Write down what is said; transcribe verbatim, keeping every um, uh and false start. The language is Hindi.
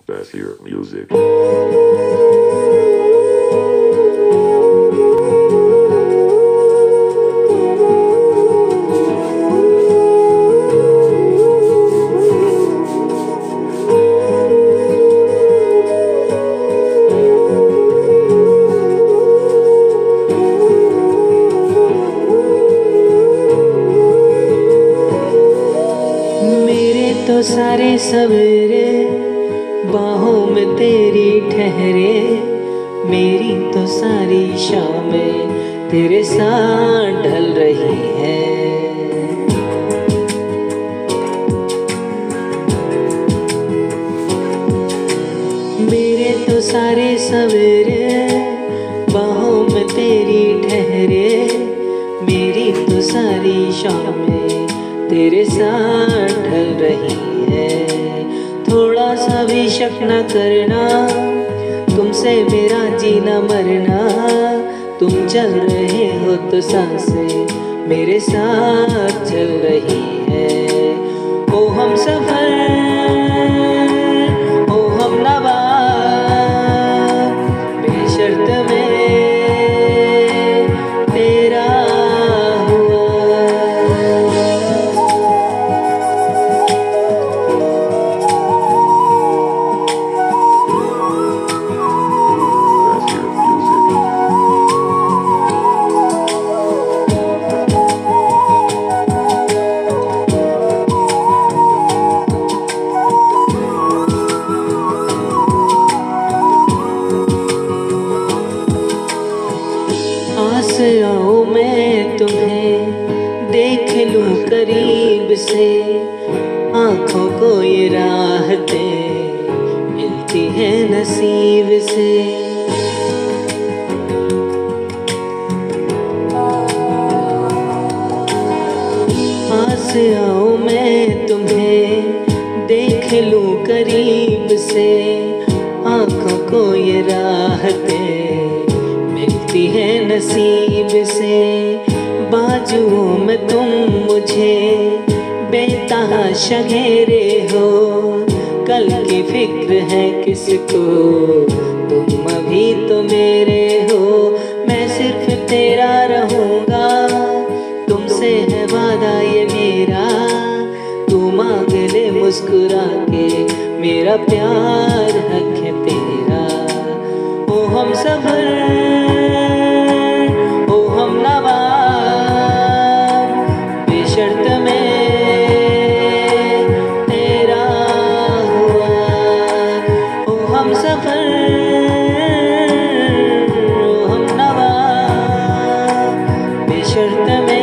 Fancier music. मेरे तो सारे सवेरे बाहों में तेरी ठहरे, मेरी तो सारी शामें तेरे साथ ढल रही है। मेरे तो सारे सवेरे बाहों में तेरी ठहरे, मेरी तो सारी शामें तेरे साथ ढल रही है। थोड़ा सा भी शक न करना, तुमसे मेरा जीना मरना। तुम चल रहे हो तो सांसें मेरे साथ चल रही है। ओ हम सफर, ओ हम नवा, बेशर्त में तेरा आस आओ मैं तुम्हें देख लूं करीब से। आँखों को ये राहतें मिलती है नसीब से। आस आओ मैं तुम्हें देख लूं करीब से। आँखों को ये राहतें मिलती है नसीब से। बाजुओं में तुम मुझे बेतहाशा घेरे हो। कल की फिक्र है किसको, तुम अभी तो मेरे हो। मैं सिर्फ तेरा रहूँगा, तुमसे है वादा ये मेरा। तू मांग ले मुस्कुरा के, मेरा प्यार हक है तेरा। ओ हम सफर, ओ हम नवा, बेशर्त में तेरा हुआ। ओ हम सफर, ओ हम नवा, बेशर्त में